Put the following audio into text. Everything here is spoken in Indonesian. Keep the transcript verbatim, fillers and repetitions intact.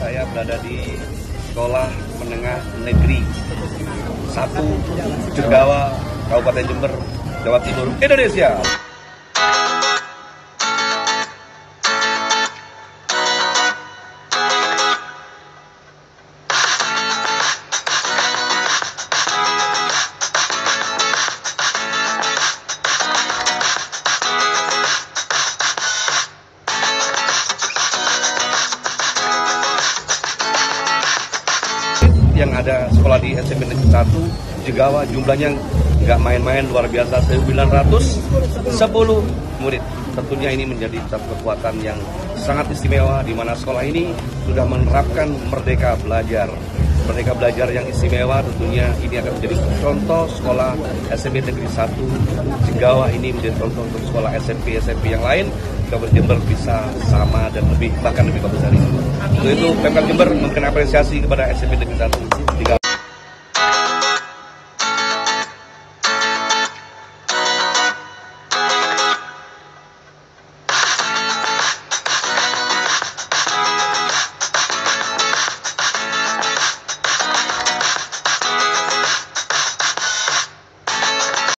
saya berada di Sekolah Menengah Negeri satu Jegawa, Kabupaten Jember, Jawa Timur, Indonesia. Yang ada sekolah di S M P Negeri satu Jegawa, jumlahnya nggak main-main, luar biasa, sembilan ratus sepuluh murid. Tentunya ini menjadi satu kekuatan yang sangat istimewa di mana sekolah ini sudah menerapkan Merdeka Belajar. Merdeka Belajar yang istimewa, tentunya ini akan menjadi contoh sekolah S M P Negeri satu Jegawa ini menjadi contoh untuk sekolah S M P S M P yang lain. Kabupaten Jember bisa sama dan lebih, bahkan lebih bagus dari itu. Untuk itu Pemkab Jember memberikan apresiasi kepada S M P Negeri satu Jegawa.